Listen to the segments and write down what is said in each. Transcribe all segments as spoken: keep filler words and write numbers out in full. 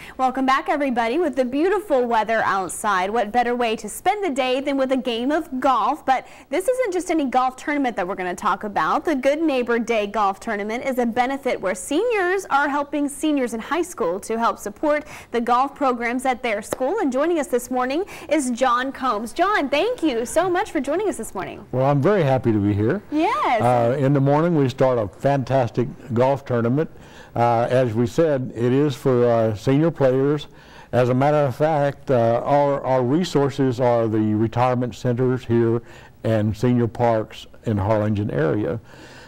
Welcome back, everybody. With the beautiful weather outside, what better way to spend the day than with a game of golf? But this isn't just any golf tournament that we're going to talk about. The Good Neighbor Day Golf Tournament is a benefit where seniors are helping seniors in high school to help support the golf programs at their school. And joining us this morning is John Combs. John, thank you so much for joining us this morning. Well, I'm very happy to be here. Yes. Uh, in the morning, we start a fantastic golf tournament. Uh, as we said, it is for uh, senior players. As a matter of fact, uh, our, our resources are the retirement centers here and senior parks in Harlingen area.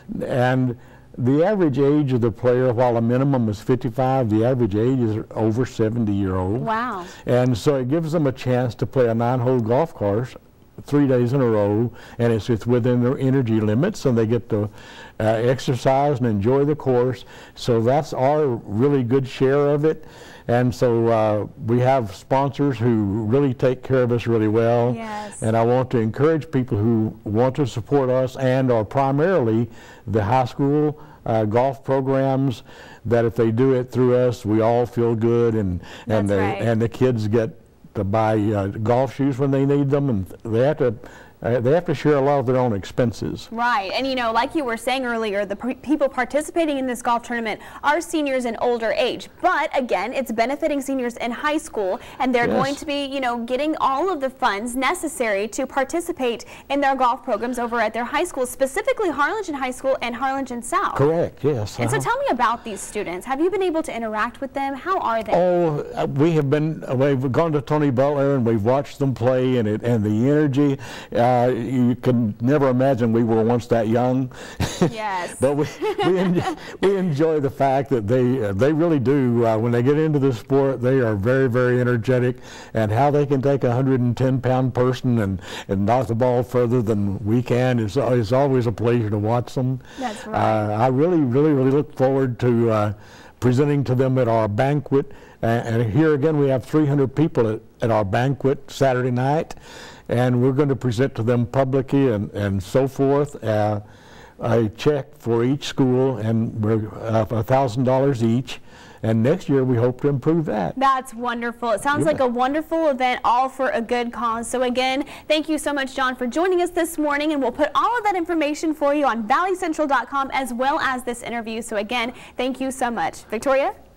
And the average age of the player, while a minimum is fifty-five, the average age is over seventy year old. Wow. And so it gives them a chance to play a nine-hole golf course three days in a row, and it's, it's within their energy limits, and they get to uh, exercise and enjoy the course. So that's our really good share of it. And so uh, we have sponsors who really take care of us really well. Yes. And I want to encourage people who want to support us and are primarily the high school uh, golf programs, that if they do it through us, we all feel good, and, and, That's the, right. and the kids get to buy uh, golf shoes when they need them, and they have to uh, they have to share a lot of their own expenses. Right, and you know, like you were saying earlier, the people participating in this golf tournament are seniors in older age, but again, it's benefiting seniors in high school, and they're Yes. going to be, you know, getting all of the funds necessary to participate in their golf programs over at their high schools, specifically Harlingen High School and Harlingen South. Correct, yes. And so uh-huh. tell me about these students. Have you been able to interact with them? How are they? Oh, uh, we have been, uh, we've gone to Tony Butler and we've watched them play, and it, and the energy, uh, you can never imagine we were once that young. Yes. But we, we, enjoy, we enjoy the fact that they, uh, they really do, uh, when they get into the sport, they are very, very energetic, and how they can take a one hundred ten pound person and, and knock the ball further than we can is, is always a pleasure to watch them. That's right. Uh, I really, really, really look forward to uh, presenting to them at our banquet. Uh, and here again, we have three hundred people at, at our banquet Saturday night, and we're going to present to them publicly and, and so forth uh, a check for each school, and we're uh, one thousand dollars each. And next year, we hope to improve that. That's wonderful. It sounds Yeah. like a wonderful event, all for a good cause. So again, thank you so much, John, for joining us this morning, and we'll put all of that information for you on valley central dot com as well as this interview. So again, thank you so much. Victoria?